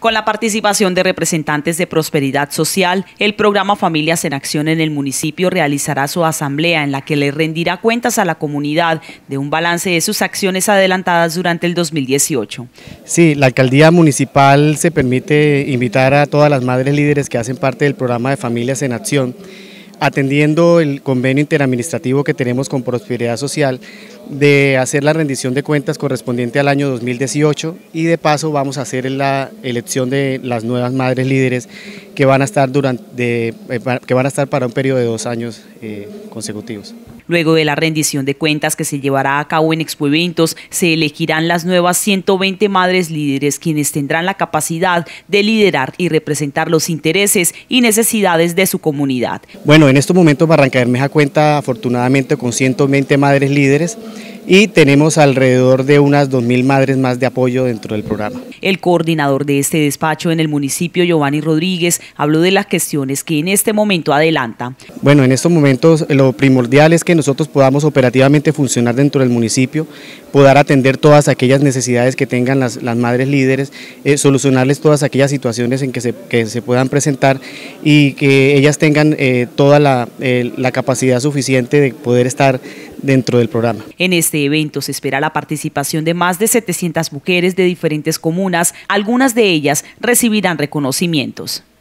Con la participación de representantes de Prosperidad Social, el programa Familias en Acción en el municipio realizará su asamblea en la que le rendirá cuentas a la comunidad de un balance de sus acciones adelantadas durante el 2018. Sí, la alcaldía municipal se permite invitar a todas las madres líderes que hacen parte del programa de Familias en Acción, atendiendo el convenio interadministrativo que tenemos con Prosperidad Social, de hacer la rendición de cuentas correspondiente al año 2018 y de paso vamos a hacer la elección de las nuevas madres líderes que van a estar para un periodo de 2 años consecutivos. Luego de la rendición de cuentas que se llevará a cabo en Expoeventos, se elegirán las nuevas 120 madres líderes, quienes tendrán la capacidad de liderar y representar los intereses y necesidades de su comunidad. Bueno, en estos momentos Barrancabermeja cuenta afortunadamente con 120 madres líderes y tenemos alrededor de unas 2.000 madres más de apoyo dentro del programa. El coordinador de este despacho en el municipio, Giovanni Rodríguez, habló de las gestiones que en este momento adelanta. Bueno, en estos momentos lo primordial es que nosotros podamos operativamente funcionar dentro del municipio, poder atender todas aquellas necesidades que tengan las madres líderes, solucionarles todas aquellas situaciones en que se puedan presentar y que ellas tengan toda la capacidad suficiente de poder estar dentro del programa. En este evento se espera la participación de más de 700 mujeres de diferentes comunas, algunas de ellas recibirán reconocimientos.